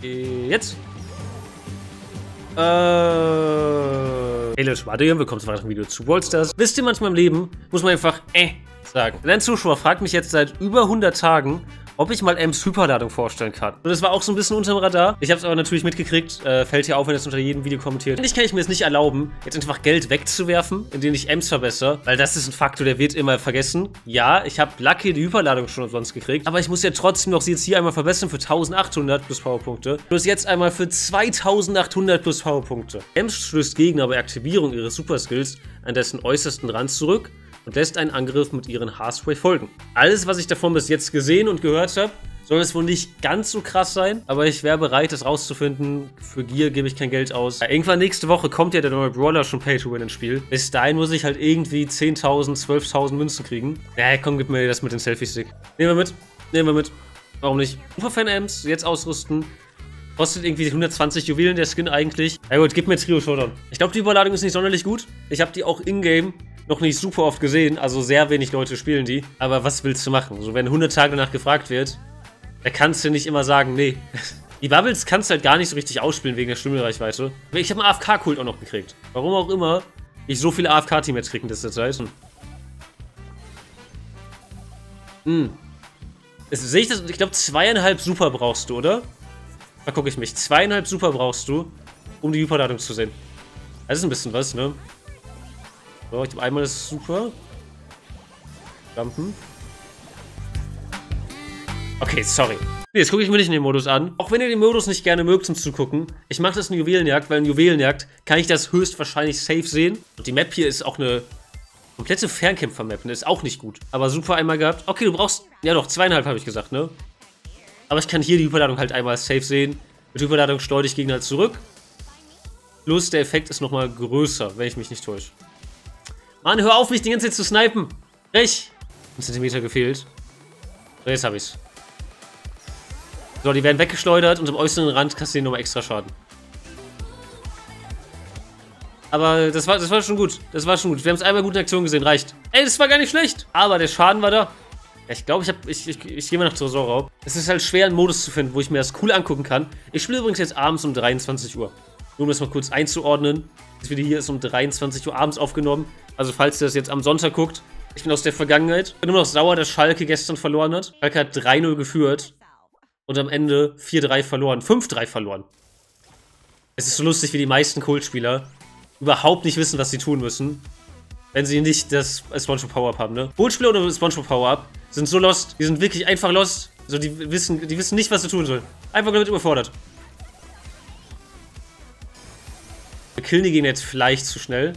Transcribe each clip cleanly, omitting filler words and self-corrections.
Jetzt. Hey Leute, Mario, willkommen zu einem weiteren Video zu Brawl Stars. Wisst ihr, manchmal im Leben muss man einfach sagen. Ein Zuschauer fragt mich jetzt seit über 100 Tagen, ob ich mal Ems Hyperladung vorstellen kann. Und das war auch so ein bisschen unterm Radar. Ich habe es aber natürlich mitgekriegt. Fällt hier auf, wenn ihr es unter jedem Video kommentiert. Eigentlich kann ich mir es nicht erlauben, jetzt einfach Geld wegzuwerfen, indem ich Ems verbessere. Weil das ist ein Faktor, der wird immer vergessen. Ja, ich habe Lucky die Hyperladung schon umsonst gekriegt. Aber ich muss ja trotzdem noch sie jetzt hier einmal verbessern für 1800 plus Powerpunkte. Plus jetzt einmal für 2800 plus Powerpunkte. Ems stößt Gegner bei Aktivierung ihres Superskills an dessen äußersten Rand zurück und lässt einen Angriff mit ihren Haarspray folgen. Alles, was ich davon bis jetzt gesehen und gehört habe, soll es wohl nicht ganz so krass sein, aber ich wäre bereit, das rauszufinden. Für Gear gebe ich kein Geld aus. Ja, irgendwann nächste Woche kommt ja der neue Brawler schon Pay-to-Win ins Spiel. Bis dahin muss ich halt irgendwie 10.000, 12.000 Münzen kriegen. Ja, komm, gib mir das mit dem Selfie-Stick. Nehmen wir mit. Nehmen wir mit. Warum nicht? Superfan-Amps jetzt ausrüsten. Kostet irgendwie 120 Juwelen der Skin eigentlich. Ja gut, gib mir Trio Showdown. Ich glaube, die Überladung ist nicht sonderlich gut. Ich habe die auch in-game noch nicht super oft gesehen. Also sehr wenig Leute spielen die. Aber was willst du machen? So, wenn 100 Tage danach gefragt wird, da kannst du nicht immer sagen, nee. Die Bubbles kannst du halt gar nicht so richtig ausspielen wegen der Stimmenreichweite. Ich habe einen AFK-Kult auch noch gekriegt. Warum auch immer ich so viele AFK-Teammates kriege in dieser Zeit. Sehe ich das? Ich glaube, 2,5 Super brauchst du, oder? Da gucke ich mich. 2,5 Super brauchst du, um die Hyperladung zu sehen. Das ist ein bisschen was, ne? So, ich habe einmal das Super. Jumpen. Okay, sorry. Nee, jetzt gucke ich mir nicht in den Modus an. Auch wenn ihr den Modus nicht gerne mögt zum Zugucken. Ich mache das in Juwelenjagd, weil in Juwelenjagd kann ich das höchstwahrscheinlich safe sehen. Und die Map hier ist auch eine komplette Fernkämpfer-Map. Ne? Ist auch nicht gut. Aber super einmal gehabt. Okay, du brauchst... Ja doch, 2,5 habe ich gesagt, ne? Aber ich kann hier die Hyperladung halt einmal safe sehen. Mit Hyperladung schleudere ich Gegner halt zurück. Plus der Effekt ist nochmal größer, wenn ich mich nicht täusche. Mann, hör auf, mich die ganze Zeit zu snipen. Recht. 1 Zentimeter gefehlt. So, jetzt habe ich's. So, die werden weggeschleudert und am äußeren Rand kassieren nochmal extra Schaden. Aber das war schon gut. Das war schon gut. Wir haben es einmal gut in Aktion gesehen. Reicht. Ey, das war gar nicht schlecht. Aber der Schaden war da. Ja, ich glaube, ich gehe mal nach Tresorraub. Es ist halt schwer, einen Modus zu finden, wo ich mir das cool angucken kann. Ich spiele übrigens jetzt abends um 23 Uhr. Nur um das mal kurz einzuordnen. Das Video hier ist um 23 Uhr abends aufgenommen. Also falls ihr das jetzt am Sonntag guckt. Ich bin aus der Vergangenheit. Ich bin immer noch sauer, dass Schalke gestern verloren hat. Schalke hat 3-0 geführt. Und am Ende 4-3 verloren. 5-3 verloren. Es ist so lustig, wie die meisten Cold-Spieler überhaupt nicht wissen, was sie tun müssen. Wenn sie nicht das SpongeBob Power-Up haben, ne? Cold-Spieler oder SpongeBob Power-Up sind so lost. Die sind wirklich einfach lost. Also die wissen nicht, was sie tun sollen. Einfach damit überfordert. Wir killen die Gegner jetzt vielleicht zu schnell.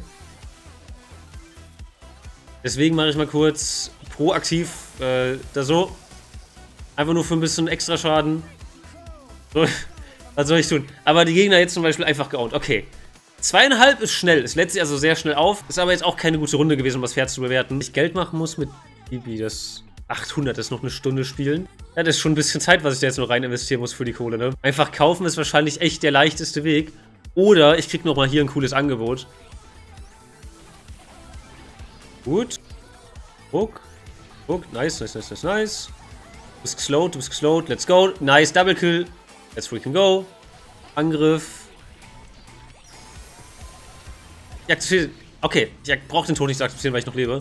Deswegen mache ich mal kurz proaktiv da so. Einfach nur für ein bisschen extra Schaden. So, was soll ich tun? Aber die Gegner jetzt zum Beispiel einfach geowned. Okay. 2,5 ist schnell. Es lädt sich also sehr schnell auf. Ist aber jetzt auch keine gute Runde gewesen, um das Pferd zu bewerten. Wenn ich Geld machen muss mit Bibi, das 800 ist noch eine Stunde spielen. Ja, das ist schon ein bisschen Zeit, was ich da jetzt noch rein investieren muss für die Kohle, ne? Einfach kaufen ist wahrscheinlich echt der leichteste Weg. Oder ich krieg nochmal hier ein cooles Angebot. Gut. Ruck. Ruck. Nice, nice, nice, nice, nice. Du bist geslowt, let's go. Nice, Double Kill. Let's freaking go. Angriff. Ich akzeptiere. Okay, ich brauche den Tod nicht zu akzeptieren, weil ich noch lebe.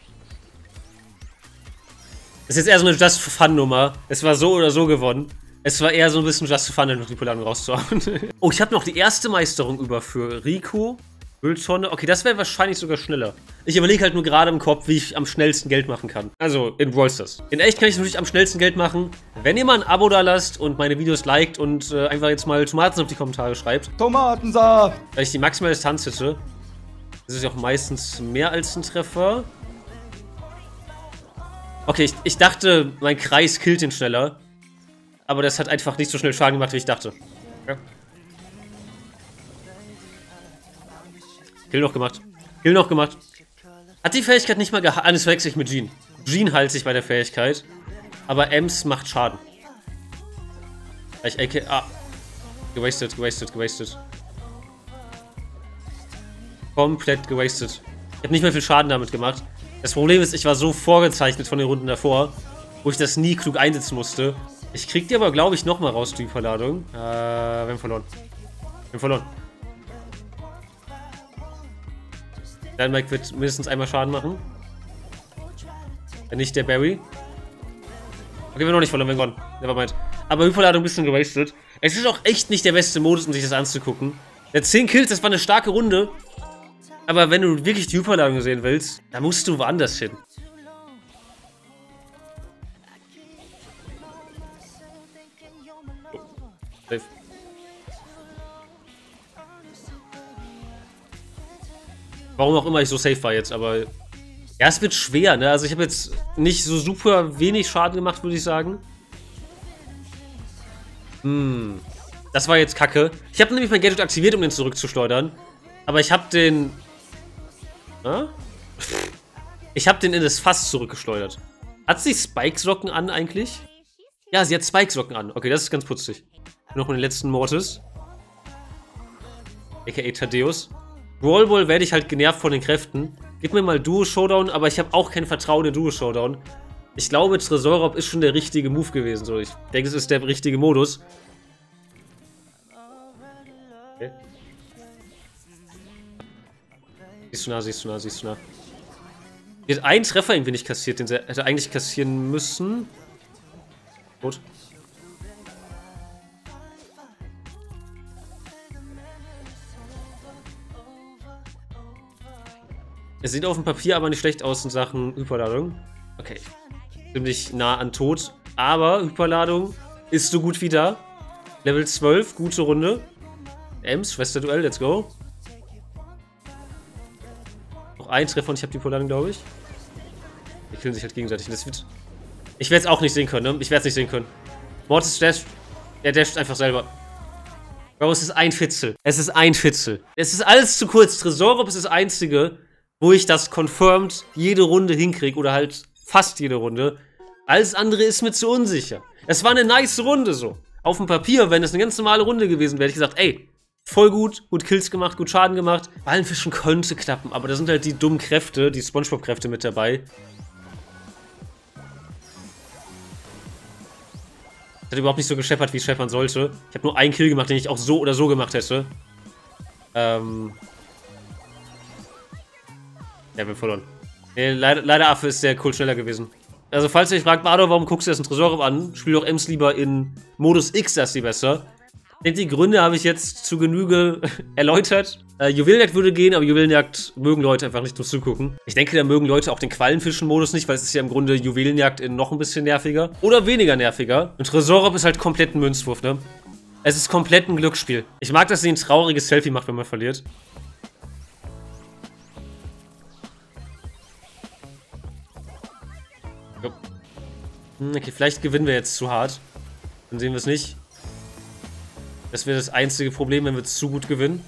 Das ist jetzt eher so eine Just-for-Fun-Nummer. Es war so oder so gewonnen. Es war eher so ein bisschen Just-for-Fun, noch die Polarung rauszuhauen. Oh, ich habe noch die erste Meisterung über für Rico. Mülltonne. Okay, das wäre wahrscheinlich sogar schneller. Ich überlege halt nur gerade im Kopf, wie ich am schnellsten Geld machen kann. Also in Brawl Stars. In echt kann ich natürlich am schnellsten Geld machen, wenn ihr mal ein Abo da lasst und meine Videos liked und einfach jetzt mal Tomatensaft auf die Kommentare schreibt. Tomatensaft! Weil ich die maximale Distanz hätte. Das ist ja auch meistens mehr als ein Treffer. Okay, ich dachte, mein Kreis killt ihn schneller. Aber das hat einfach nicht so schnell Schaden gemacht, wie ich dachte. Ja. Kill noch gemacht. Kill noch gemacht. Hat die Fähigkeit nicht mal gehalten. Das verwechsel ich mit Jean. Jean heilt sich bei der Fähigkeit. Aber Ems macht Schaden. Gewastet, gewastet, gewastet. Komplett gewastet. Ich habe nicht mehr viel Schaden damit gemacht. Das Problem ist, ich war so vorgezeichnet von den Runden davor, wo ich das nie klug einsetzen musste. Ich krieg die aber, glaube ich, nochmal raus, die Hyperladung. Wir haben verloren. Wir haben verloren. Dynamite wird mindestens einmal Schaden machen. Wenn nicht der Barry. Okay, wir haben noch nicht verloren, wir haben gewonnen. Nevermind. Aber Hyperladung ein bisschen gewastet. Es ist auch echt nicht der beste Modus, um sich das anzugucken. Der 10 Kills, das war eine starke Runde. Aber wenn du wirklich die Hyperladung sehen willst, dann musst du woanders hin. Safe. Warum auch immer ich so safe war jetzt, aber... Ja, es wird schwer, ne? Also ich habe jetzt nicht so super wenig Schaden gemacht, würde ich sagen. Das war jetzt kacke. Ich habe nämlich mein Gadget aktiviert, um den zurückzuschleudern. Aber ich habe den... Ich habe den in das Fass zurückgeschleudert. Hat sie Spike-Socken an eigentlich? Ja, sie hat Spike-Socken an. Okay, das ist ganz putzig. Noch den letzten Mortis. A.k.a. Thaddeus. Brawl Ball werde ich halt genervt von den Kräften. Gib mir mal Duo-Showdown, aber ich habe auch kein Vertrauen in Duo-Showdown. Ich glaube, Tresorraub ist schon der richtige Move gewesen. So, ich denke, es ist der richtige Modus. Okay. Siehst du nah, siehst du nah, siehst du nah. Hier hat einen Treffer irgendwie nicht kassiert, den sie hätte eigentlich kassieren müssen. Gut. Es sieht auf dem Papier aber nicht schlecht aus in Sachen Hyperladung. Okay. Ziemlich nah an Tod. Aber Hyperladung ist so gut wie da. Level 12, gute Runde. Ems, Schwesterduell, let's go. Noch ein Treffer und ich habe die Hyperladung, glaube ich. Die killen sich halt gegenseitig. Das wird... Ich werde es auch nicht sehen können, ne? Ich werde es nicht sehen können. Mortis dasht. Der dasht einfach selber. Bro, es ist ein Fitzel. Es ist ein Fitzel. Es ist alles zu kurz. Tresorraub ist das Einzige, wo ich das confirmed jede Runde hinkriege. Oder halt fast jede Runde. Alles andere ist mir zu unsicher. Es war eine nice Runde so. Auf dem Papier, wenn es eine ganz normale Runde gewesen wäre, hätte ich gesagt, ey, voll gut, gut Kills gemacht, gut Schaden gemacht. Ballenfischen könnte klappen, aber da sind halt die dummen Kräfte, die Spongebob-Kräfte mit dabei. Hat überhaupt nicht so gescheppert, wie es scheppern sollte. Ich habe nur einen Kill gemacht, den ich auch so oder so gemacht hätte. Ja, wir haben verloren. Nee, leider Affe ist der Cool schneller gewesen. Also falls ihr euch fragt, Bardo, warum guckst du jetzt einen Tresorraub an? Spiel doch Ems lieber in Modus X, das ist die besser. Ich denke, die Gründe habe ich jetzt zu Genüge erläutert. Juwelenjagd würde gehen, aber Juwelenjagd mögen Leute einfach nicht nur zugucken. Ich denke, da mögen Leute auch den Quallenfischen-Modus nicht, weil es ist ja im Grunde Juwelenjagd in noch ein bisschen nerviger. Oder weniger nerviger. Und Tresorraub ist halt komplett ein Münzwurf, ne? Es ist komplett ein Glücksspiel. Ich mag, dass sie ein trauriges Selfie macht, wenn man verliert. Okay, vielleicht gewinnen wir jetzt zu hart. Dann sehen wir es nicht. Das wäre das einzige Problem, wenn wir zu gut gewinnen.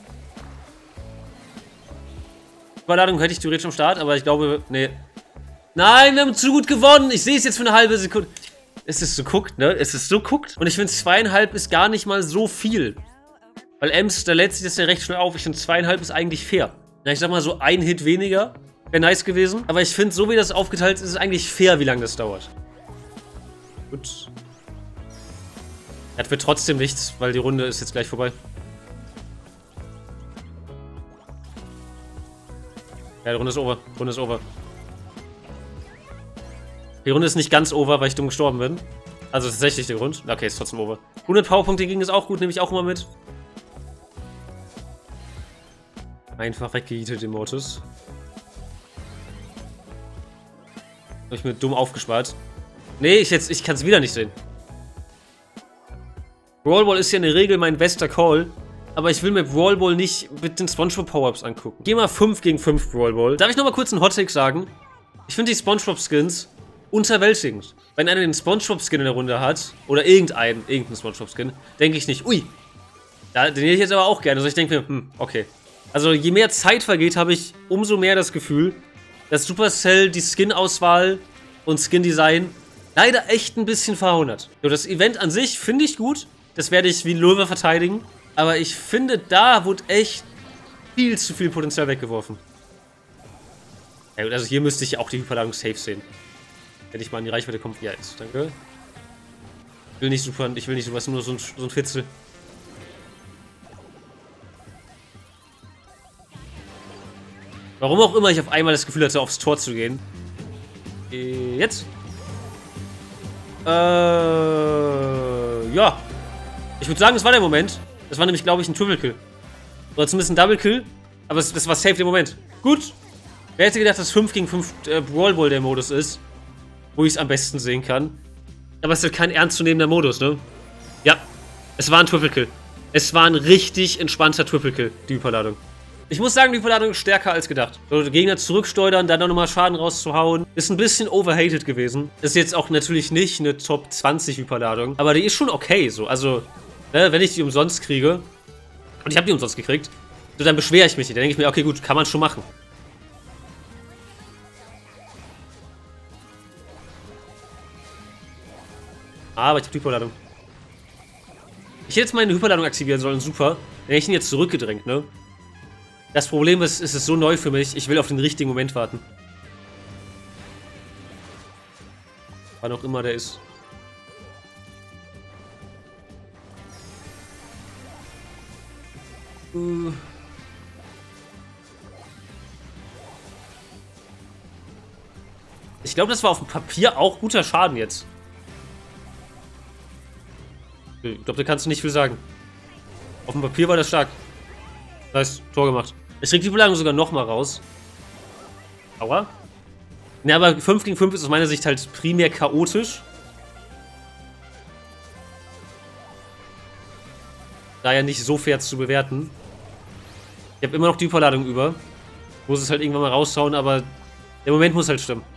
Überladung hätte ich theoretisch am Start, aber ich glaube, nee. Nein, wir haben zu gut gewonnen. Ich sehe es jetzt für eine halbe Sekunde. Es ist so guckt, ne? Es ist so guckt. Und ich finde, 2,5 ist gar nicht mal so viel. Weil Ems, da lädt sich das ja recht schnell auf. Ich finde, 2,5 ist eigentlich fair. Ja, ich sag mal so, ein Hit weniger wäre nice gewesen. Aber ich finde, so wie das aufgeteilt ist, ist es eigentlich fair, wie lange das dauert. Gut. Das wird trotzdem nichts, weil die Runde ist jetzt gleich vorbei. Ja, die Runde ist over. Die Runde ist over. Die Runde ist nicht ganz over, weil ich dumm gestorben bin. Also tatsächlich der Grund. Okay, ist trotzdem over. 100 Powerpunkte ging es auch gut, nehme ich auch immer mit. Einfach weggehietet den Mortis. Habe ich mir dumm aufgespart. Nee, ich kann es wieder nicht sehen. Brawl Ball ist ja in der Regel mein bester Call. Aber ich will mir Brawl Ball nicht mit den Spongebob Power-Ups angucken. Geh mal 5 gegen 5 Brawl Ball. Darf ich nochmal kurz einen Hot-Take sagen? Ich finde die Spongebob Skins unterwältigend. Wenn einer den Spongebob Skin in der Runde hat, oder irgendeinen Spongebob Skin, denke ich nicht, ui, den hätte ich jetzt aber auch gerne. Also ich denke mir, okay. Also je mehr Zeit vergeht, habe ich umso mehr das Gefühl, dass Supercell die Skin-Auswahl und Skin-Design leider echt ein bisschen verhunert. So, das Event an sich finde ich gut. Das werde ich wie ein Löwe verteidigen. Aber ich finde, da wurde echt viel zu viel Potenzial weggeworfen. Ja gut, also hier müsste ich auch die Hyperladung safe sehen. Wenn ich mal in die Reichweite komme. Ja, jetzt, danke. Ich will nicht sowas, nur so ein Fitzel. Warum auch immer ich auf einmal das Gefühl hatte, aufs Tor zu gehen. Jetzt? Ja. Ich würde sagen, das war der Moment. Das war nämlich, glaube ich, ein Triple Kill. Oder zumindest ein Double Kill. Aber das war safe der Moment. Gut. Wer hätte gedacht, dass 5 gegen 5 Brawl Ball der Modus ist? Wo ich es am besten sehen kann. Aber es ist halt kein ernstzunehmender Modus, ne? Ja. Es war ein Triple Kill. Es war ein richtig entspannter Triple Kill, die Überladung. Ich muss sagen, die Überladung ist stärker als gedacht. So, Gegner zurücksteuern, dann nochmal Schaden rauszuhauen. Ist ein bisschen overhated gewesen. Ist jetzt auch natürlich nicht eine Top 20 Überladung. Aber die ist schon okay so. Also, ne, wenn ich die umsonst kriege. Und ich habe die umsonst gekriegt. So, dann beschwere ich mich nicht. Dann denke ich mir, okay, gut, kann man schon machen. Aber ich habe die Hyperladung. Ich hätte jetzt meine Hyperladung aktivieren sollen, super. Dann hätte ich ihn jetzt zurückgedrängt, ne? Das Problem ist, es ist so neu für mich, ich will auf den richtigen Moment warten. Wann auch immer der ist. Ich glaube, das war auf dem Papier auch guter Schaden jetzt. Ich glaube, da kannst du nicht viel sagen. Auf dem Papier war das stark. Das heißt, Tor gemacht. Ich krieg die Beladung sogar nochmal raus. Aua. Ne, aber 5 gegen 5 ist aus meiner Sicht halt primär chaotisch. Daher nicht so fair zu bewerten. Ich habe immer noch die Überladung über. Muss es halt irgendwann mal raushauen, aber der Moment muss halt stimmen.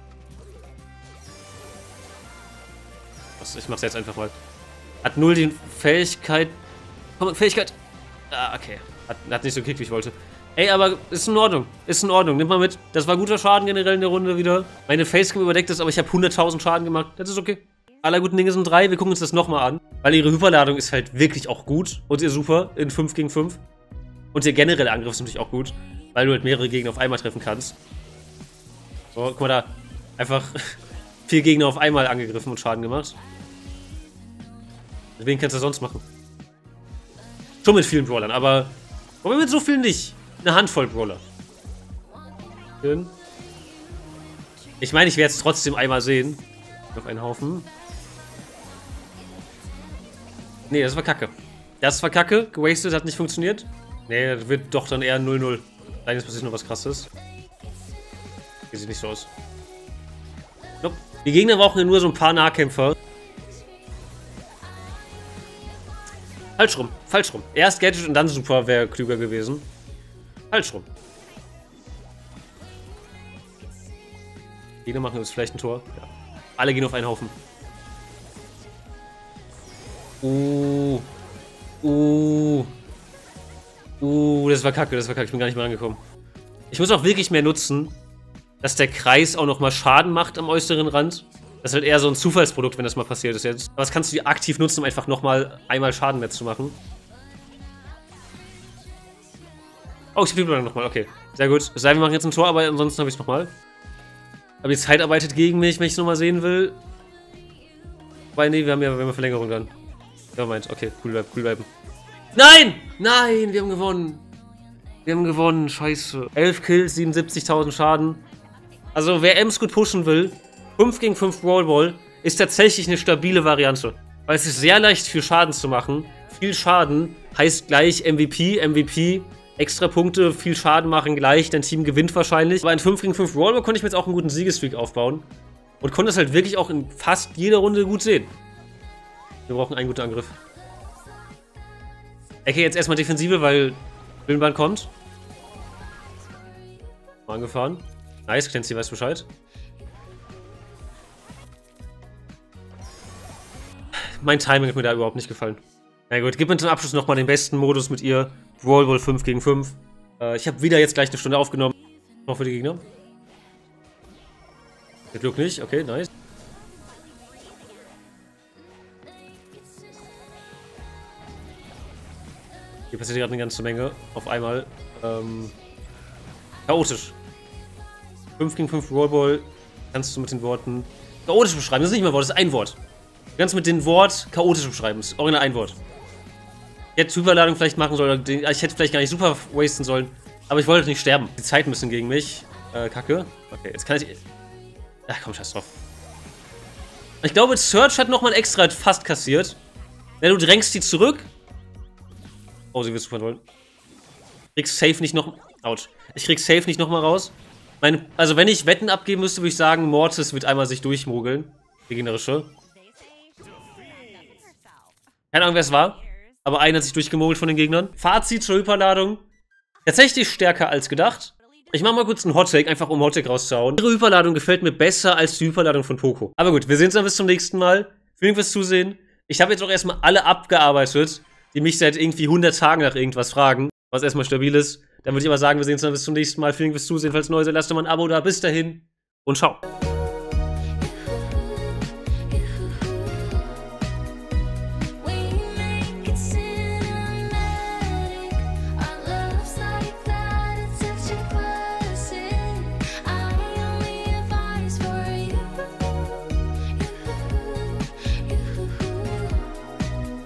Ich mach's jetzt einfach mal. Hat 0 die Fähigkeit. Komm, Fähigkeit. Ah, okay. Hat nicht so gekickt, wie ich wollte. Ey, aber ist in Ordnung. Ist in Ordnung. Nimm mal mit. Das war guter Schaden generell in der Runde wieder. Meine Facecam überdeckt ist, aber ich habe 100.000 Schaden gemacht. Das ist okay. Aller guten Dinge sind 3. Wir gucken uns das nochmal an. Weil ihre Hyperladung ist halt wirklich auch gut. Und ihr super in 5 gegen 5. Und ihr generelle Angriff ist natürlich auch gut. Weil du halt mehrere Gegner auf einmal treffen kannst. So, guck mal da. Einfach 4 Gegner auf einmal angegriffen und Schaden gemacht. Wen kannst du sonst machen? Schon mit vielen Brawlern, aber mit so vielen nicht. Eine Handvoll Brawler. Ich meine, ich werde es trotzdem einmal sehen. Auf einen Haufen. Nee, das war kacke. Das war kacke. Gewastet, hat nicht funktioniert. Nee, das wird doch dann eher 0-0. Nein, jetzt passiert noch was Krasses. Hier sieht nicht so aus. Nope. Die Gegner brauchen ja nur so ein paar Nahkämpfer. Falsch rum, falsch rum. Erst Gadget und dann Super wäre klüger gewesen. Falsch rum. Gegner machen jetzt vielleicht ein Tor. Ja. Alle gehen auf einen Haufen. Das war kacke, das war kacke. Ich bin gar nicht mehr rangekommen. Ich muss auch wirklich mehr nutzen, dass der Kreis auch nochmal Schaden macht am äußeren Rand. Das ist halt eher so ein Zufallsprodukt, wenn das mal passiert ist jetzt. Aber das kannst du dir aktiv nutzen, um einfach nochmal einmal Schaden mehr zu machen. Oh, ich blieb nochmal, okay. Sehr gut. Es sei denn, wir machen jetzt ein Tor, aber ansonsten habe ich es nochmal. Aber die Zeit arbeitet gegen mich, wenn ich es nochmal sehen will. Weil, nee, wir haben ja Verlängerung dann. Ja, meint, okay, cool bleiben. Nein! Nein, wir haben gewonnen. Wir haben gewonnen, scheiße. 11 Kills, 77.000 Schaden. Also, wer Ems gut pushen will, 5 gegen 5 Brawl Ball ist tatsächlich eine stabile Variante. Weil es ist sehr leicht, viel Schaden zu machen. Viel Schaden heißt gleich MVP, extra Punkte, viel Schaden machen gleich, dein Team gewinnt wahrscheinlich. Aber in 5 gegen 5 Brawl Ball konnte ich mir jetzt auch einen guten Siegesstreak aufbauen. Und konnte es halt wirklich auch in fast jeder Runde gut sehen. Wir brauchen einen guten Angriff. Okay, jetzt erstmal Defensive, weil Willenband kommt. Mal angefahren. Nice, Clancy weiß Bescheid. Mein Timing hat mir da überhaupt nicht gefallen. Na gut, gib mir zum Abschluss nochmal den besten Modus mit ihr. Brawl Ball 5 gegen 5. Ich habe wieder jetzt gleich eine Stunde aufgenommen. Noch für die Gegner. Der Glück nicht, okay, nice. Hier passiert gerade eine ganze Menge. Auf einmal. Chaotisch. 5 gegen 5 Brawl Ball. Kannst du mit den Worten chaotisch beschreiben. Das ist nicht mal ein Wort, das ist ein Wort. Du kannst mit dem Wort chaotisch umschreiben. Das ist original ein Wort. Ich hätte Hyperladung vielleicht machen sollen. Ich hätte vielleicht gar nicht super wasten sollen. Aber ich wollte nicht sterben. Die Zeit müssen gegen mich. Kacke. Okay, jetzt kann ich... Ach komm, scheiß drauf. Ich glaube, Surge hat nochmal extra fast kassiert. Ja, du drängst die zurück. Oh, sie will super wollen. Kriegst safe nicht noch... Autsch. Ich krieg safe nicht nochmal raus. Also wenn ich Wetten abgeben müsste, würde ich sagen, Mortis wird einmal sich durchmogeln. Die gegnerische. Keine Ahnung, wer es war. Aber einer hat sich durchgemogelt von den Gegnern. Fazit zur Hyperladung. Tatsächlich stärker als gedacht. Ich mache mal kurz einen Hottake, einfach um Hottake rauszuhauen. Ihre Hyperladung gefällt mir besser als die Hyperladung von Poco. Aber gut, wir sehen uns dann bis zum nächsten Mal. Vielen Dank fürs Zusehen. Ich habe jetzt auch erstmal alle abgearbeitet, die mich seit irgendwie 100 Tagen nach irgendwas fragen. Was erstmal stabil ist. Dann würde ich aber sagen, wir sehen uns dann bis zum nächsten Mal. Vielen Dank fürs Zusehen. Falls neu seid, lasst doch mal ein Abo da. Bis dahin und ciao.